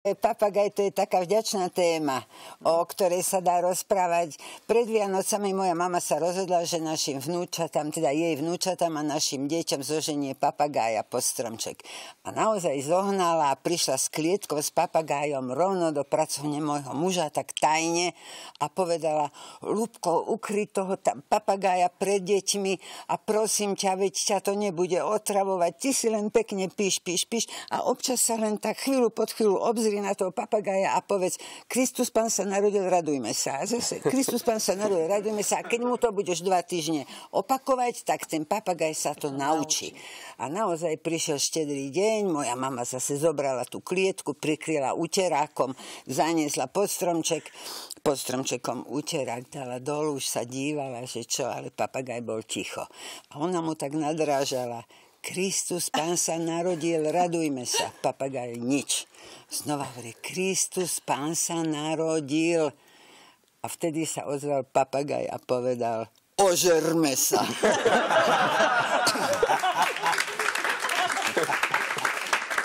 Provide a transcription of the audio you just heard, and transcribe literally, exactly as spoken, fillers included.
Papagaj, to je taká vďačná téma, o ktorej sa dá rozprávať. Pred Vianocami moja mama sa rozhodla, že našim vnúčatám, teda jej vnúčatám a našim deťom zoženie papagája pod stromček. A naozaj zohnala a prišla s klietkou s papagájom rovno do pracovne môjho muža, tak tajne, a povedala: Ľubko, ukry toho papagája pred deťmi a prosím ťa, veď ťa to nebude otravovať, ty si len pekne píš, píš, píš a občas sa len tak chvíľu pod chvíľu obzri na toho papagája a povedz: Kristus Pán sa narodil, radujme sa. A zase Kristus Pán sa narodil, radujme sa. A keď mu to budeš dva týždne opakovať, tak ten papagaj sa to naučí. A naozaj prišiel štedrý deň, moja mama zase zobrala tú klietku, prikryla uterákom, zaniesla pod stromček, pod stromčekom uterák dala dolu, už sa dívala, že čo, ale papagaj bol ticho. A ona mu tak nadrážala: Kristus Pán sa narodil, radujme sa. Papagaj nič. Znova hovorí: Kristus Pán sa narodil. A vtedy sa ozval papagaj a povedal: Ožerme sa.